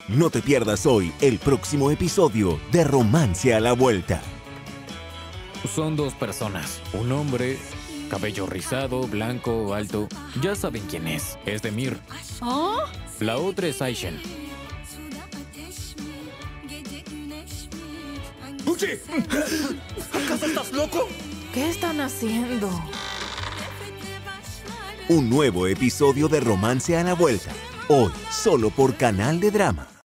No te pierdas hoy el próximo episodio de Romance a la Vuelta. Son dos personas. Un hombre, cabello rizado, blanco, alto. Ya saben quién es. Es Demir. ¿Oh? La otra es Aishen. ¡Oye! ¿Acaso estás loco? ¿Qué están haciendo? Un nuevo episodio de Romance a la Vuelta. Hoy, solo por Canal de Drama.